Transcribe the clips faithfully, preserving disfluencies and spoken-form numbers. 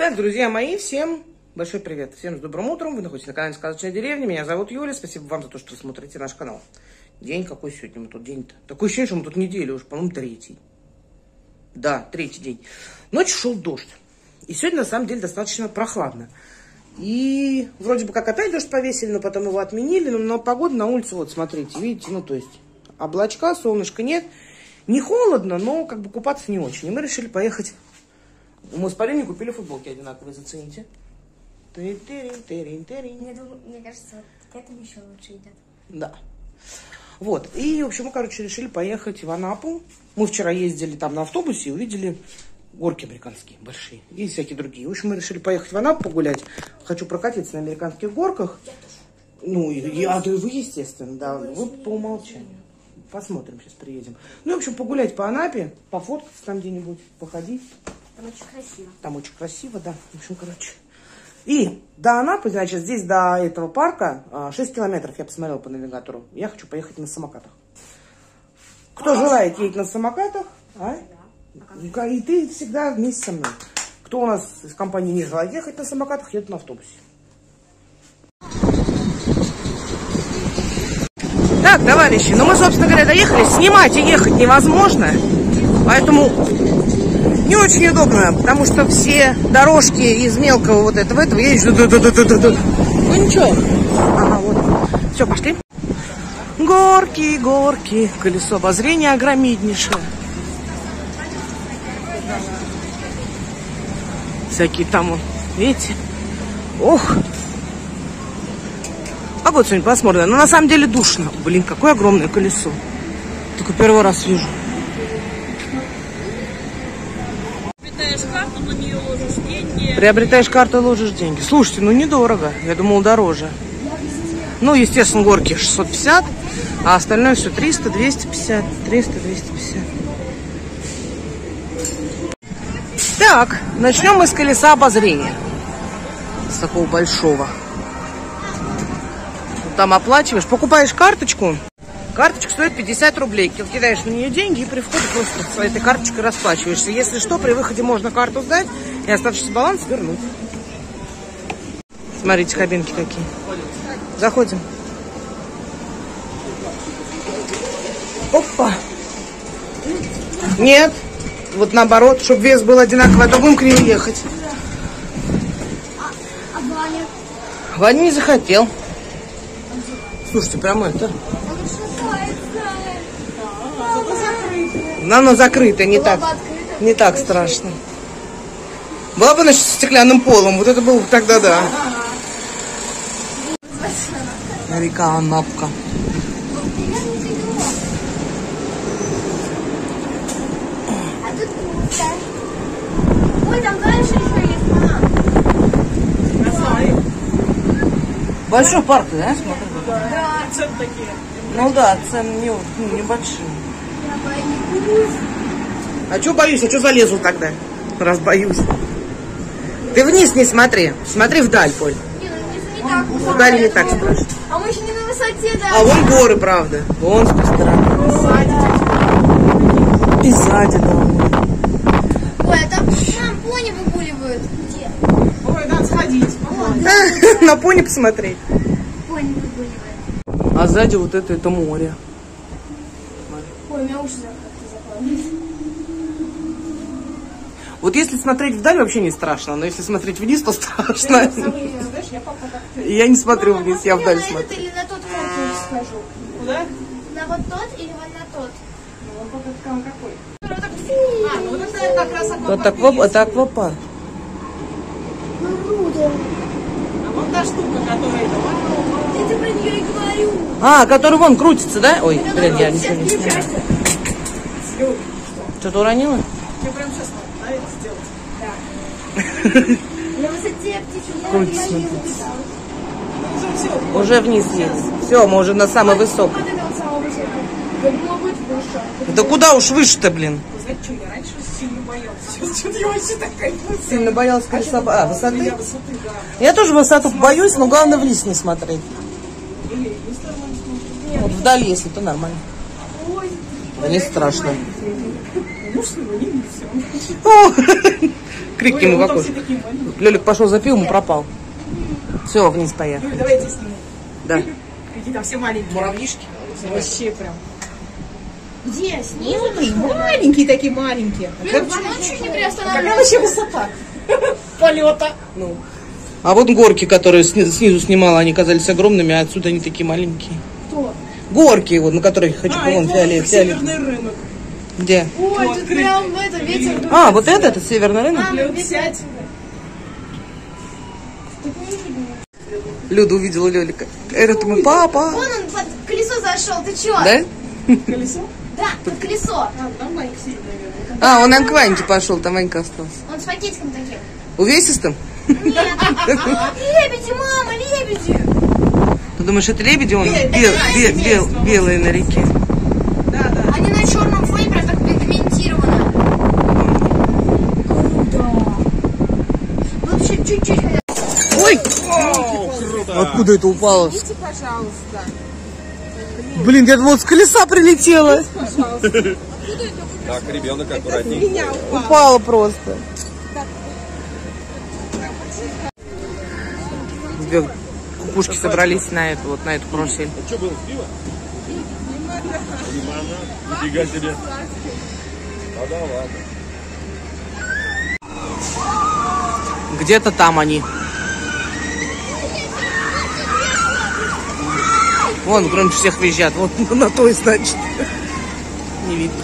Итак, друзья мои, всем большой привет. Всем с добрым утром. Вы находитесь на канале Сказочная деревня. Меня зовут Юля. Спасибо вам за то, что вы смотрите наш канал. День какой сегодня? Мы тут день-то. Такое ощущение, что мы тут неделю уже, по-моему, третий. Да, третий день. Ночью шел дождь. И сегодня, на самом деле, достаточно прохладно. И вроде бы как опять дождь повесили, но потом его отменили. Но, но погода на улице, вот, смотрите, видите, ну, то есть облачка, солнышка нет. Не холодно, но как бы купаться не очень. И мы решили поехать. Мы с Полиной купили футболки одинаковые, зацените. Мне, мне кажется, вот к этому еще лучше идет. Да. Вот. И, в общем, мы, короче, решили поехать в Анапу. Мы вчера ездили там на автобусе и увидели горки американские большие. И всякие другие. В общем, мы решили поехать в Анапу погулять. Хочу прокатиться на американских горках. Ну, и, и, а, да и вы, естественно, да. Вы по умолчанию. Посмотрим, сейчас приедем. Ну, в общем, погулять по Анапе, пофоткаться там где-нибудь, походить. Там очень красиво. Там очень красиво, да. В общем, короче. И до Анапы, значит, здесь до этого парка шесть километров, я посмотрела по навигатору. Я хочу поехать на самокатах. Кто желает ездить на самокатах, а? И ты всегда вместе со мной. Кто у нас из компании не желает ехать на самокатах, едет на автобусе. Так, товарищи, ну мы, собственно говоря, доехали. Снимать и ехать невозможно. Поэтому не очень удобно, потому что все дорожки из мелкого вот этого, этого я езжу. Ну ничего. Ага, вот. Все, пошли. Горки, горки. Колесо обозрения огромнейшее. Всякие там, видите? Ох. Погода сегодня пасмурная. Но на самом деле душно. Блин, какое огромное колесо. Только первый раз вижу. Приобретаешь карту, на нее ложишь деньги. Приобретаешь карту и ложишь деньги. Слушайте, ну недорого. Я думала, дороже. Ну, естественно, горки шестьсот пятьдесят, а остальное все триста, двести пятьдесят, триста, двести пятьдесят. Так, начнем мы с колеса обозрения. С такого большого. Там оплачиваешь, покупаешь карточку. Карточка стоит пятьдесят рублей. Кидаешь на нее деньги и при входе просто с этой карточкой расплачиваешься. Если что, при выходе можно карту сдать и оставшийся баланс вернуть. Смотрите, кабинки какие. Заходим. Опа. Нет. Вот наоборот, чтобы вес был одинаковый, а то будем криво ехать. А, а Ваня? Ваня не захотел. Слушайте, прямо это... Оно закрыто, не так, не так страшно. Была бы, значит, с стеклянным полом, вот это было бы тогда, да. Река Анапка. А тут пусто. Ой, там дальше еще есть, мама. Большой парк, да, смотри? Да, цены такие. Ну да, цены не, ну, небольшие. Я боюсь. А что боюсь? А что залезу тогда? Раз боюсь. Ты вниз не смотри. Смотри вдаль, Поль. Не, ну внизу не так. Вдаль не так страшно. А мы еще не на высоте, да. А вон горы, правда. Вон с той стороны. И сзади, да. Ой, а там, там пони выгуливают. Где? Ой, надо сходить. На пони посмотреть. Пони выгуливают. А сзади вот это, это море. Ой, у меня уши закрыты. Вот если смотреть вдаль, вообще не страшно, но если смотреть вниз, то страшно. Я не смотрю вниз, я вдаль на этот смотрю. или на тот конкурс схожу. Куда? На вот тот или вот на тот? Ну, вот этот там какой? А, ну вот это как раз Вот аквапарк. Это аквапарк. Круто. А вот та штука, которая... Я тебе про нее и говорю. А, который вон крутится, да? Ой, блин, я ничего не знаю. Что-то уронила? Мне прям сейчас надо это сделать. На высоте птичьего Крутится. я не увидела. Все, Уже вниз едет. Все, мы уже на самой высокой. Вот это вот самое высокое. Я думала, будет выше. Да куда уж выше-то, блин? знаете, что я раньше сильно боялась. Сейчас что-то я вообще такая... Сильно боялась колеса. А, высоты? Я высоты, да. Я тоже высоту боюсь, но главное вниз не смотреть. Вот вдали, если, то нормально. Да не страшно. Ну что, не все. О, Крикнем ему в окошко. Лёлик пошел за пивом и пропал. Все, вниз поехали. Давайте сниму. Да. Какие там все маленькие. Муравьишки? Вообще прям. Где? Снизу? Маленькие такие, маленькие. Блин, почему чуть не Какая приостанавливается? вообще высота полета? Ну. А вот горки, которые сни- снизу снимала, они казались огромными, а отсюда они такие маленькие. Кто? Горки, вот, на которых хочу, А, по-моему, это фиолет, фиолет. северный рынок. Где? Ой, тут прям это ветер. А, вот это, это северный рынок? Лёд, сядь. Люда увидела Лёлика. Это ему папа. Вон он под колесо зашел, ты чё? Да? Колесо? Да, под колесо. А, там Ванька сидит, наверное. А, он к Ваньке пошел, там Ванька остался. Он с пакетиком таким. Увесистым? Нет. Лебеди, мама, лебеди. Ты думаешь, это лебеди? Он Нет, бел, это бел, лебеди, бел, но- белые на реке. Да, да. Они на черном фоне прям так пигментированы. Круто. Вообще чуть-чуть хотя бы. Ой! Откуда это упало? Идите, пожалуйста. Блин, я думала, с колеса прилетела. Так, ребенок аккуратней. Меня упал. Упала просто. Две кукушки собрались на эту, вот на эту карусель. Что было, пиво? Лимана. Нифига себе. А да ладно. Где-то там они. Вон, громче всех визжат. Вот на той, значит. Не видно.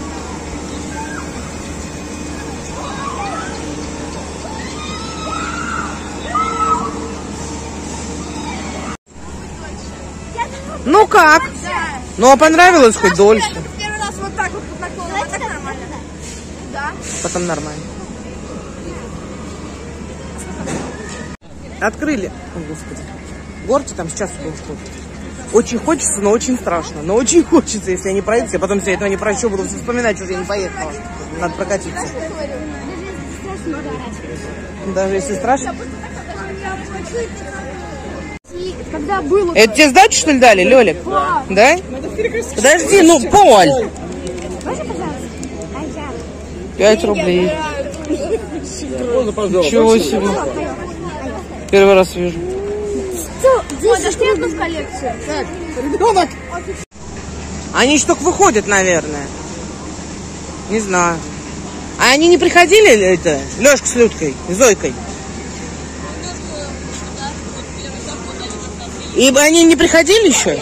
Ну как? Ну а понравилось хоть дольше? Первый раз вот так вот под наклоном, вот так нормально. Да. Потом нормально. Открыли. О, Господи. Горки там сейчас был что-то. Очень хочется, но очень страшно. Но очень хочется, если я не пройду. Я потом все этого не пройду, буду вспоминать, что я не поехала. Надо прокатиться. Даже если страшно. Когда было... Это тебе сдачу, что ли, дали, Лёлик? Да? Подожди, ну, Поль. Пять рублей. Ничего себе. Первый раз вижу. Здесь одну в коллекцию. Ребенок. Они ж только выходят, наверное. Не знаю. А они не приходили, это, Лёшка с Людкой, с Зойкой? И они не приходили еще?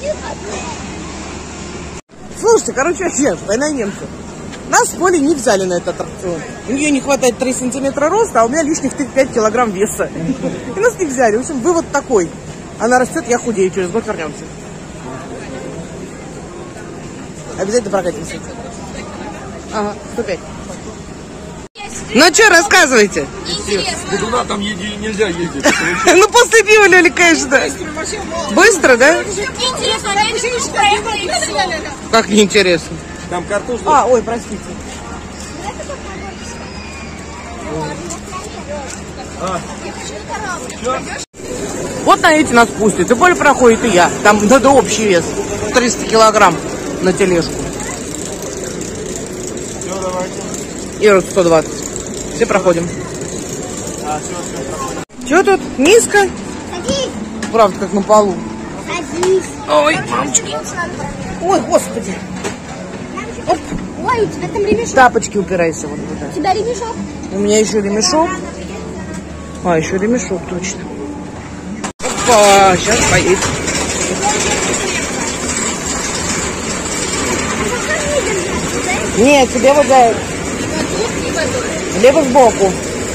Слушайте, короче, вообще, война немцев. Нас в поле не взяли на этот аттракцион. У нее не хватает три сантиметра роста, а у меня лишних пять килограмм веса. И нас не взяли. В общем, вывод такой. Она растет, я худею. Через год вернемся. Обязательно прокатимся. Ага, сто пять. Ну что, рассказывайте. Да туда там еди, нельзя ездить. Ну после пива, Лёля, конечно. Быстро, да? Интересно, я не проехала и все. Как неинтересно. Там картошка. А, ой, простите. Вот на эти нас пустят. И Поля проходит, и я. Там надо общий вес. триста килограмм на тележку. Все, давайте. И сто двадцать. Все проходим. А, все, все, проходим. Чего тут? Низко? Садись, Правда, как на полу. садись. Ой, мамочки. Ой, господи. Оп. Ой, у тебя там ремешок. Тапочки упирайся вот туда. У тебя ремешок. У меня еще ремешок. А, еще ремешок, точно. Опа, сейчас поедет. Нет, тебе вот за... Либо сбоку.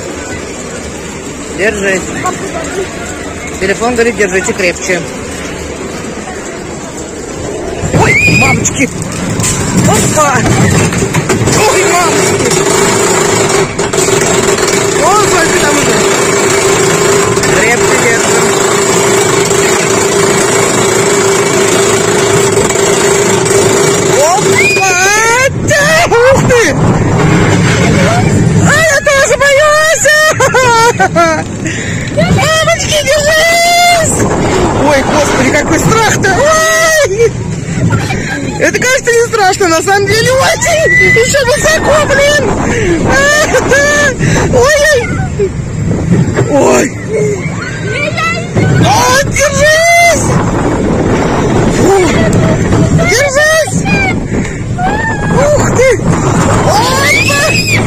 Держи. Телефон говорит, держите крепче. Ой, мамочки. Опа. Ой, мамочки. Ой, сколько там уже. Крепче держим. Опа. Ух ты. А я тоже боюсь. Мамочки, держись. Ой, господи, какой страх-то. Ой. Это, кажется, не страшно, на самом деле очень. Еще высоко, блин. Ой-ой. Ой. О, держись. Фу. Держись. Ух ты. Опа.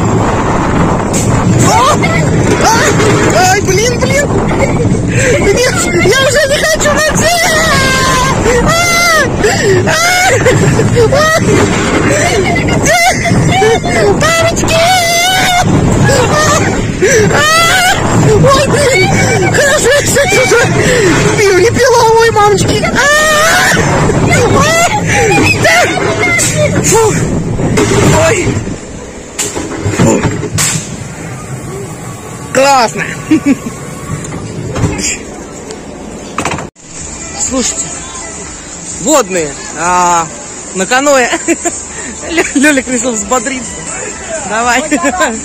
Ай, ай, блин, блин. Нет, я уже не хочу найти. Мамочки! Ой, блин! Хорошо, я, кстати, уже пиво не пила. Ой, мамочки! Фу! Ой! Фу! Классно! Слушайте, водные а, на каноэ. Лёлик решил взбодриться. Давай. Ой, давай.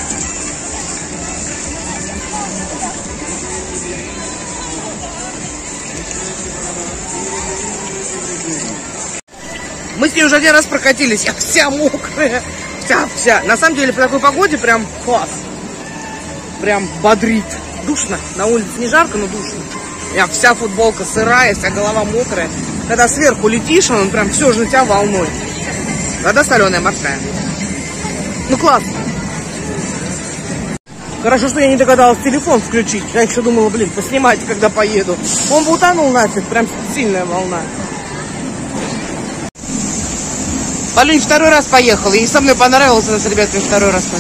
Мы с ней уже один раз прокатились. Я вся мокрая. Вся, вся. На самом деле, по такой погоде прям класс. Прям бодрит. Душно. На улице не жарко, но душно. Я вся футболка сырая, вся голова мокрая. Когда сверху летишь, он прям все же на тебя волной. Вода соленая, морская. Ну классно. Хорошо, что я не догадалась телефон включить. Я еще думала, блин, поснимать, когда поеду. Он бы утонул нафиг, прям сильная волна. Полюнь второй раз поехала, и со мной понравилось, она с ребятами второй раз.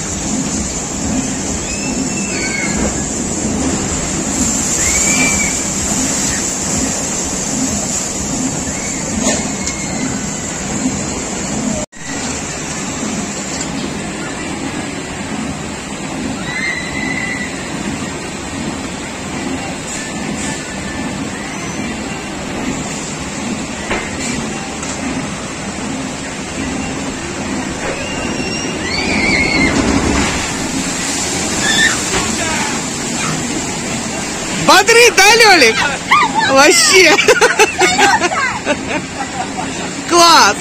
Бодрит, да, Лёлик? Вообще. Класс.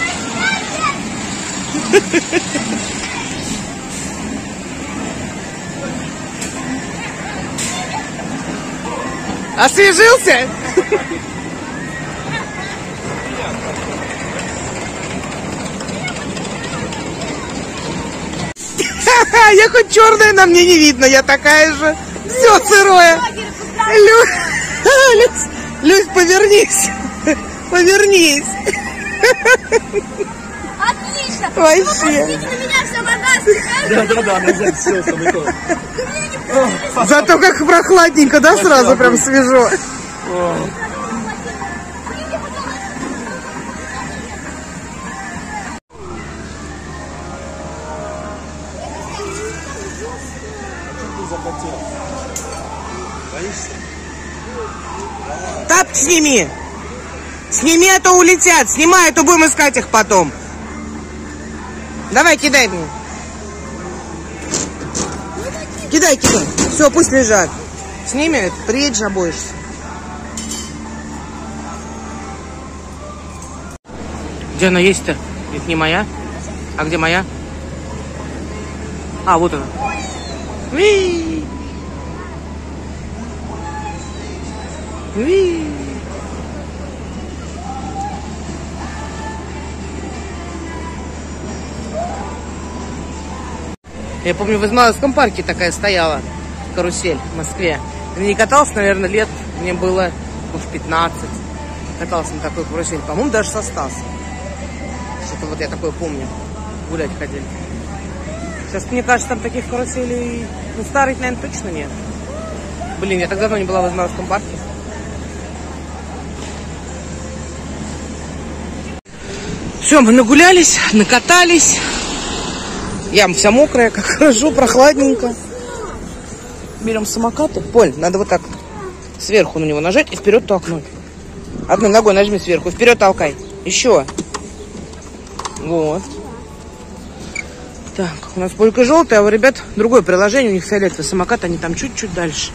Освежился? Я хоть черная, на мне не видно, я такая же. Все сырое. Люсь, Люсь, Люсь, повернись. Повернись. Отлично. Вообще. Посмотрите на меня, вся вода стекает. Да, да, да, назад все, самое. Зато как прохладненько, да, сразу прям свежо. Тапки сними. Сними, а то улетят. Снимай, а то будем искать их потом. Давай, кидай мне. Кидай, кидай. Все, пусть лежат. Сними, приедешь, обоишься. Где она есть-то? Это не моя? А где моя? А, вот она. Уи! Уи! Я помню, в Измайловском парке такая стояла карусель в Москве. Я не катался, наверное, лет, мне было, может, пятнадцать. Катался на такой карусель, по-моему, даже со Стасом. Что-то вот я такое помню. Гулять ходили. Сейчас, мне кажется, там таких каруселей, ну, старых, наверное, точно нет. Блин, я так давно не была в Измайловском парке. Все, мы нагулялись, накатались. Я вся мокрая, как хорошо, прохладненько. Берем самокаты. Поль, надо вот так сверху на него нажать и вперед толкнуть. Одной ногой нажми сверху, вперед толкай. Еще. Вот. Так, у нас Полька желтая, а у ребят другое приложение, у них фиолетовый самокат, они там чуть-чуть дальше.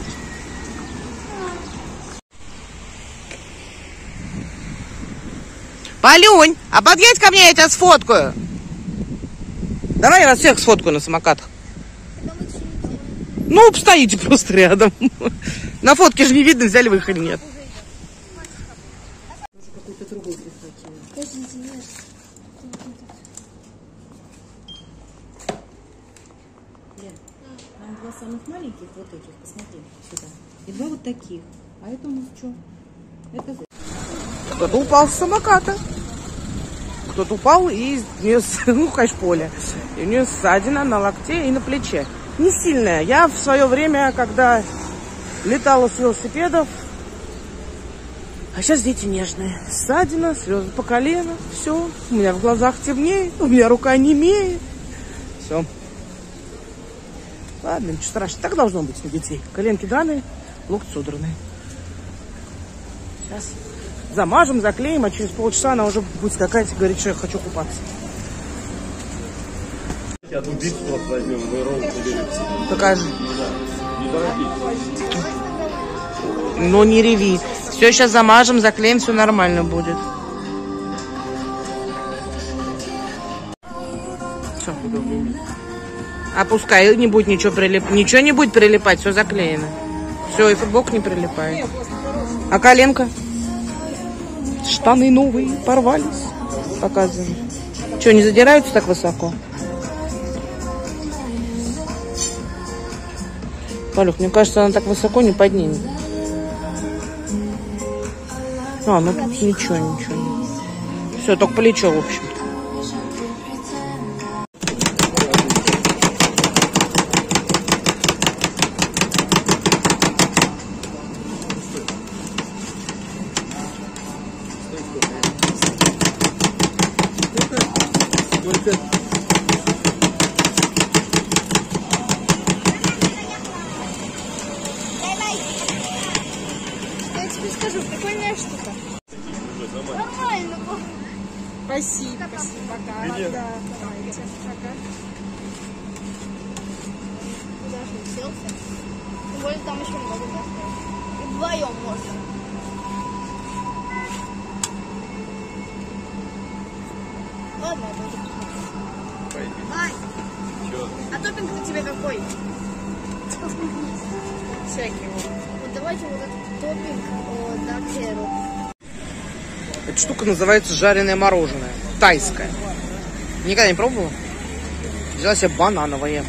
Полюнь, а подъедь ко мне, я тебя сфоткаю. Давай я вас всех сфоткаю на самокатах. Ну, стоите просто рядом. На фотке же не видно, взяли вы их или нет. Там два самых маленьких вот этих, посмотри сюда. И два вот таких. А это у нас что? Это... Кто-то упал с самоката. Кто-то упал и у нее, ну, конечно, поле. И у нее ссадина на локте и на плече. Не сильная. Я в свое время, когда летала с велосипедов, а сейчас дети нежные. Ссадина, слезы по колено, все. У меня в глазах темнеет, у меня рука немеет. Все. Ладно, ничего страшного. Так должно быть у детей. Коленки драные, локти содранные. Сейчас замажем, заклеим, а через полчаса она уже будет скакать и говорить, что я хочу купаться. Я тут бит просто возьмем, вы ролл соберете. Покажи. Не торопитесь. Ну, не реви. Все сейчас замажем, заклеим, все нормально будет. Все. А пускай не будет ничего прилипать. Ничего не будет прилипать, все заклеено. Все, и футболка не прилипает. А коленка? Штаны новые, порвались. Показываем. Что, не задираются так высоко? Полюх, мне кажется, она так высоко не поднимет. А, ну тут ничего, ничего. Все, только плечо, в общем-то. Я тебе скажу, прикольная штука. Нормально. Спасибо, спасибо. Пока. Да, давайте. Пока. Куда же уселся? Тем более там еще много места. И вдвоем можно. Ладно, я тоже посмотрю. Ай! А топинг на тебе какой? Всякие. Вот давайте вот этот топинг о, на Керу. Эта штука называется жареное мороженое. Тайское. Никогда не пробовала? Взяла себе банановое.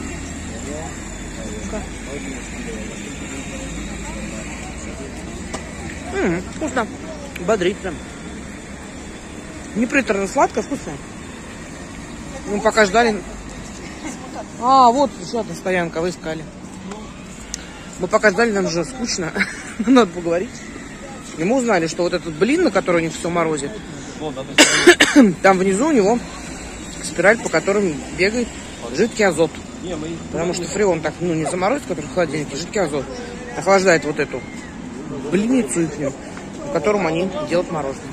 М-м, вкусно. Бодрит прям. Не приторно, сладко, вкусно. Мы пока ждали. А, вот еще одна стоянка, вы искали. Мы пока ждали, нам уже скучно. Надо поговорить. И мы узнали, что вот этот блин, на который у них все морозит, там внизу у него спираль, по которым бегает жидкий азот. Потому что фреон так, ну, не заморозит, который в холодильнике, жидкий азот охлаждает вот эту блинницу их, в котором они делают мороженое.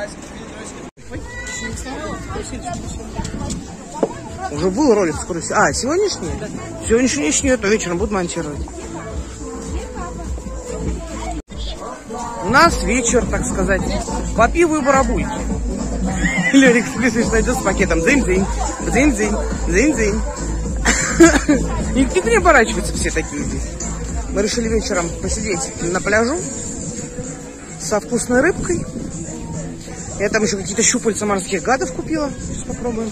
Уже был ролик скоро. А, сегодняшний? Сегодняшний нет, но вечером буду монтировать. У нас вечер, так сказать, по пиву и барабуйте. Лерик найдет с пакетом дзынь-дзынь, дзынь-дзынь, дзынь-дзынь. Никто не оборачивается, все такие здесь. Мы решили вечером посидеть на пляжу со вкусной рыбкой. Я там еще какие-то щупальца морских гадов купила. Сейчас попробуем.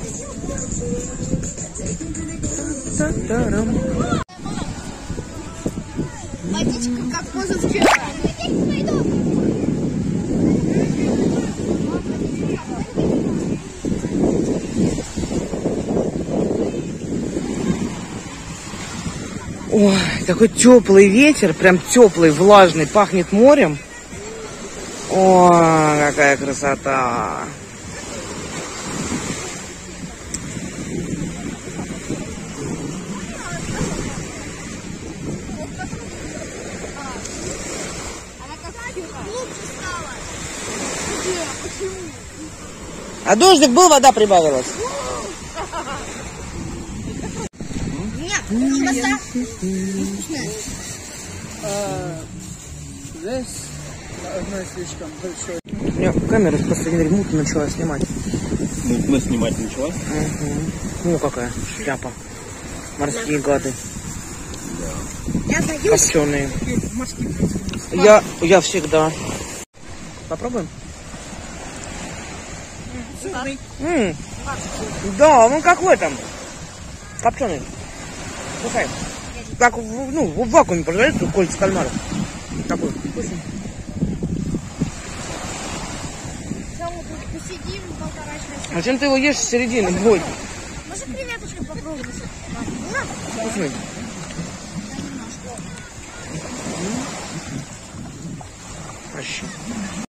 Та-та-рам. Водичка как позавчера. Ой, такой теплый ветер, прям теплый, влажный, пахнет морем. Ой, какая красота. А дождик был, вода прибавилась. Нет, колбаса. Здесь одна слишком большой. Я камера в последнее время мутно начала снимать. Мутно снимать начала? Угу. Ну какая шляпа. Морские гады. Я боюсь. Копченые. Я, я всегда. Попробуем? М-м. Да, ну как в этом. Копченый. Слушай, как в, ну, в вакууме продается кольца кальмаров. Такой вкусный. Посидим полтора часа. А чем ты его ешь с середины? Боль. Может, креветочку попробуем? Вкусный. Вообще.